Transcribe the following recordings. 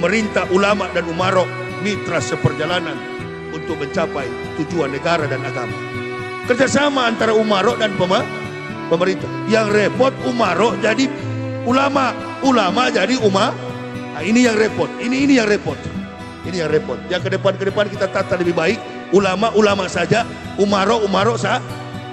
pemerintah, ulama dan umarok mitra seperjalanan untuk mencapai tujuan negara dan agama. Kerjasama antara umarok dan pemerintah. Yang repot umarok jadi ulama, ulama jadi umat. Nah, ini yang repot. Ini yang repot. Ini yang repot. Yang ke depan kita tata lebih baik. Ulama saja, umarok saja.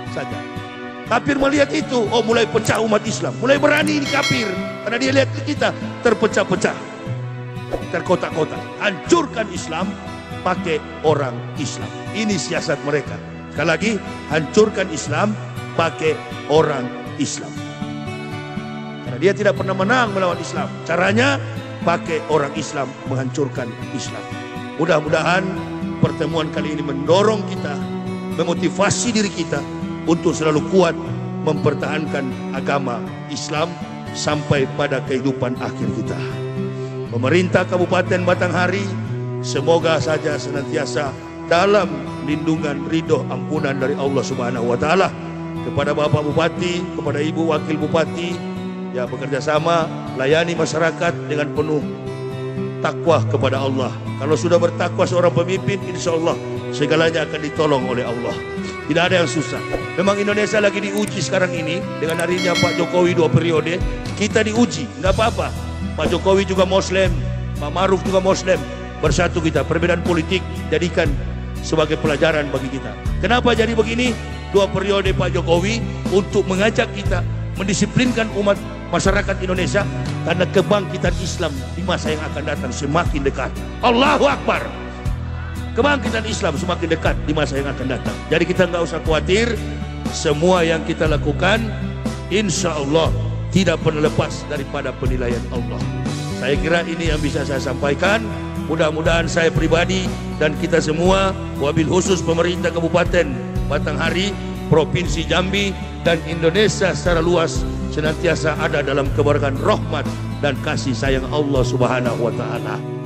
Kafir melihat itu, oh mulai pecah umat Islam, mulai berani ini kafir, karena dia lihat kita terpecah-pecah, terkotak-kotak. Hancurkan Islam pakai orang Islam. Ini siasat mereka. Sekali lagi, hancurkan Islam pakai orang Islam. Karena dia tidak pernah menang melawan Islam. Caranya pakai orang Islam menghancurkan Islam. Mudah-mudahan pertemuan kali ini mendorong kita, memotivasi diri kita untuk selalu kuat mempertahankan agama Islam sampai pada kehidupan akhir kita. Pemerintah Kabupaten Batanghari semoga saja senantiasa dalam lindungan ridho ampunan dari Allah Subhanahu wa taala. Kepada Bapak Bupati, kepada Ibu Wakil Bupati, ya bekerja sama layani masyarakat dengan penuh takwa kepada Allah. Kalau sudah bertakwa seorang pemimpin, insya Allah segalanya akan ditolong oleh Allah. Tidak ada yang susah. Memang Indonesia lagi diuji sekarang ini. Dengan harinya Pak Jokowi 2 periode, kita diuji. Nggak apa-apa. Pak Jokowi juga Muslim, Pak Maruf juga Muslim. Bersatu kita. Perbedaan politik jadikan sebagai pelajaran bagi kita. Kenapa jadi begini? 2 periode Pak Jokowi untuk mengajak kita mendisiplinkan umat masyarakat Indonesia, karena kebangkitan Islam di masa yang akan datang semakin dekat. Allahu Akbar. Kebangkitan Islam semakin dekat di masa yang akan datang. Jadi kita nggak usah khawatir. Semua yang kita lakukan insya Allah tidak pernah lepas daripada penilaian Allah. Saya kira ini yang bisa saya sampaikan. Mudah-mudahan saya pribadi dan kita semua, wabil khusus pemerintah Kabupaten Batanghari, Provinsi Jambi dan Indonesia secara luas senantiasa ada dalam keberkahan rahmat dan kasih sayang Allah Subhanahu wa taala.